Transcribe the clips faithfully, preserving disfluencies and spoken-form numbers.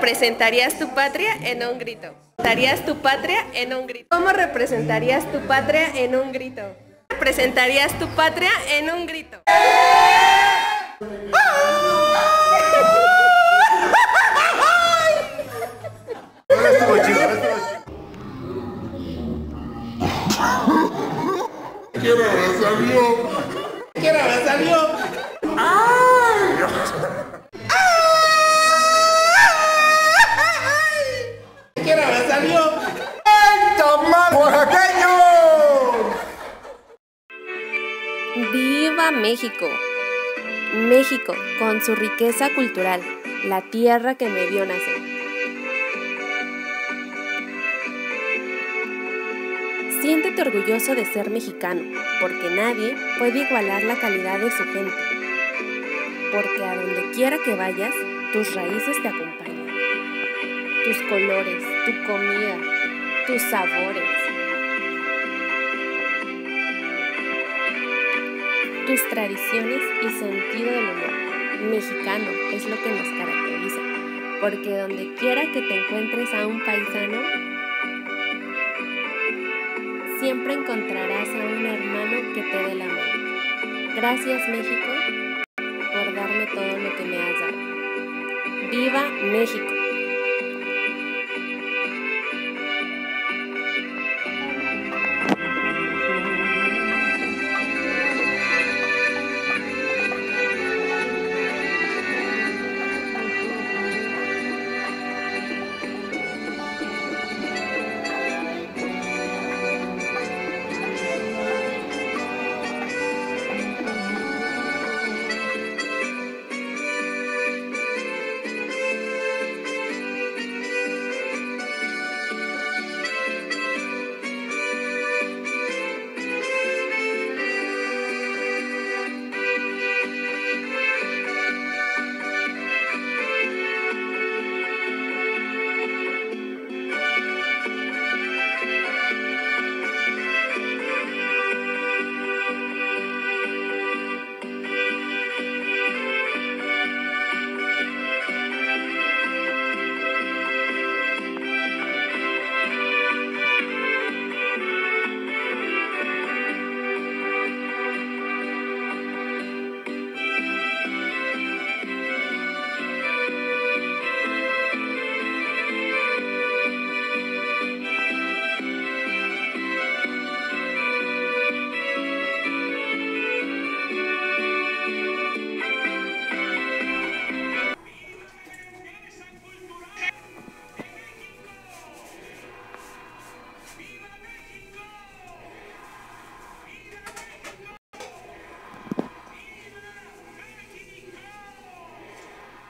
representarías tu patria en un grito? ¿Representarías tu patria en un grito? ¿Cómo representarías tu patria en un grito? ¿Representarías tu patria en un grito? Ahora estuvo chido, ahora estuvo chido. ¿Qué hora me salió? ¿Qué hora me salió? ¡Ay! ¿Qué hora me salió? ¡Ay, tamal oaxaqueño! ¡Viva México! México, con su riqueza cultural, la tierra que me vio nacer. Siéntete orgulloso de ser mexicano, porque nadie puede igualar la calidad de su gente. Porque a donde quiera que vayas, tus raíces te acompañan. Tus colores, tu comida, tus sabores. Tus tradiciones y sentido del humor mexicano es lo que nos caracteriza, porque donde quiera que te encuentres a un paisano, siempre encontrarás a un hermano que te dé la mano. Gracias, México, por darme todo lo que me has dado. ¡Viva México!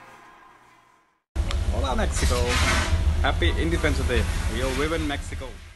Hola Mexico! Happy Independence Day! We all live in Mexico!